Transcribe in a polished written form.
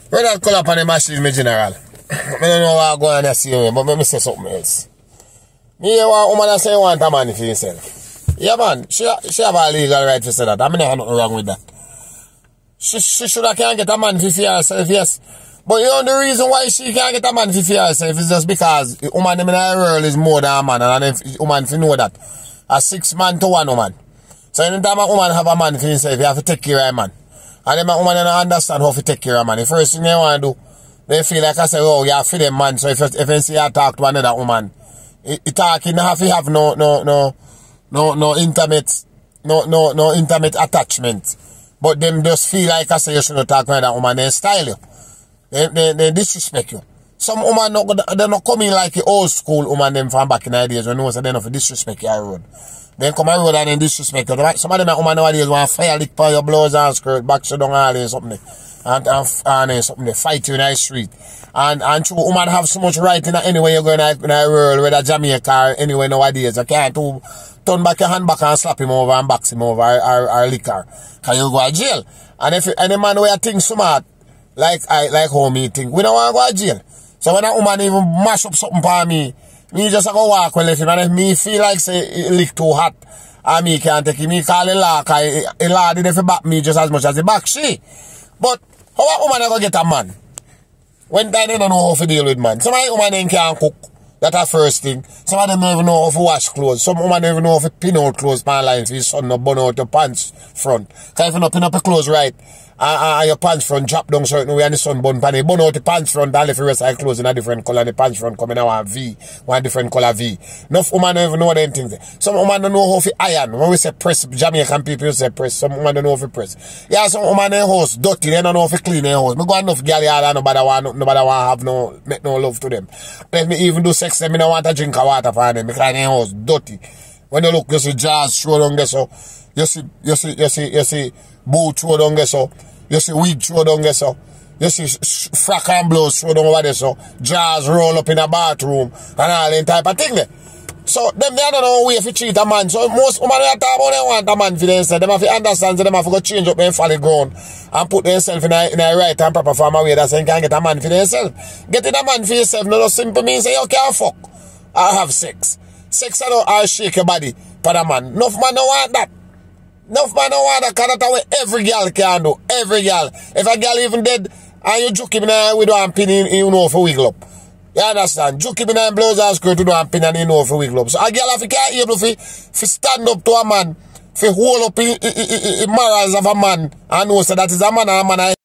When that call up on the machine, me general. I don't know what I go on and see you, but let me say something else. Me hear one woman say want a man for himself. Yeah, man, she have a legal right to say that. I mean, there's nothing wrong with that. She should have can't get a man for herself, yes. But you know the reason why she can't get a man for herself is just because the woman in the world is more than a man, and if woman if you know that. A 6 man to 1 woman. So anytime a woman have a man for himself, you have to take care of a man. And then a woman don't understand how to take care of a man. The first thing they want to do, they feel like I say, oh, you have to them man. So if you see her talk to another woman, you talking have to have no intimate attachment. But them just feel like I say you shouldn't talk to another woman, they style you. They disrespect you. Some woman they're not coming like the old school woman them from back in the days when they was enough to disrespect your road. Then come a road and then disrespect you. Some of them woman nowadays want fire lick for your blouse and skirt, back you down all and something. And something they fight you in the street. And true woman have so much right in anywhere you go in the world, whether Jamaica or anywhere nowadays. You can't turn back your hand back and slap him over and box him over or lick her. Cause you go to jail. And if any man where think smart, like how me think, we don't want to go to jail. So when a woman even mash up something for me just go walk well if him, and if me feel like say it lick too hot, and me can't take him, me call him law, cause he law did if he back me just as much as he back she. But how a woman ever get a man? When they don't know how to deal with man. Some of the women can't cook. That's the first thing. Some of them don't even know how to wash clothes. Some women don't even know how to pin out clothes pan line so your son not burn out your pants front. Because if you not pin up your clothes right, and your pants front drop down certain way and the sun burn pan, you burn out the pants front and if you rest your clothes in a different color and the pants front come in a V, one different color V. Enough women don't even know them things. Some women don't know how to iron. When we say press, Jamaican people say press. Some women don't know how to press. Yeah, some women in house dirty, they don't know how to clean their house. Me go enough girl here and nobody want make no love to them. Let me even do sex, them, I don't want to drink water for them because their house dirty. When you look, you see jazz throw down there so. You see boot throw down there so. You see wig throw down there so. You see frack and blouse throw down over there so. Jazz roll up in a bathroom and all that type of thing there. So them they don't know way if you treat a man. So most women they talk about they want a man for themselves. Them have to understand so them have to go change up their folly ground and put themselves in a right and proper form of way that so you can get a man for themselves. Getting a man for yourself no simple means say you can't fuck or have sex. Sex or shake your body for a man. Enough man don't want that. Enough man don't want that because that's what every girl can do. Every girl. If a girl even dead and you juke him in with one pin in, you know for wiggle up. You understand? Juke him in a blouse and skirt with one pin and you know for wiggle up. So a girl if you can't able to stand up to a man, to hold up the morals of a man and know so that is a man and a man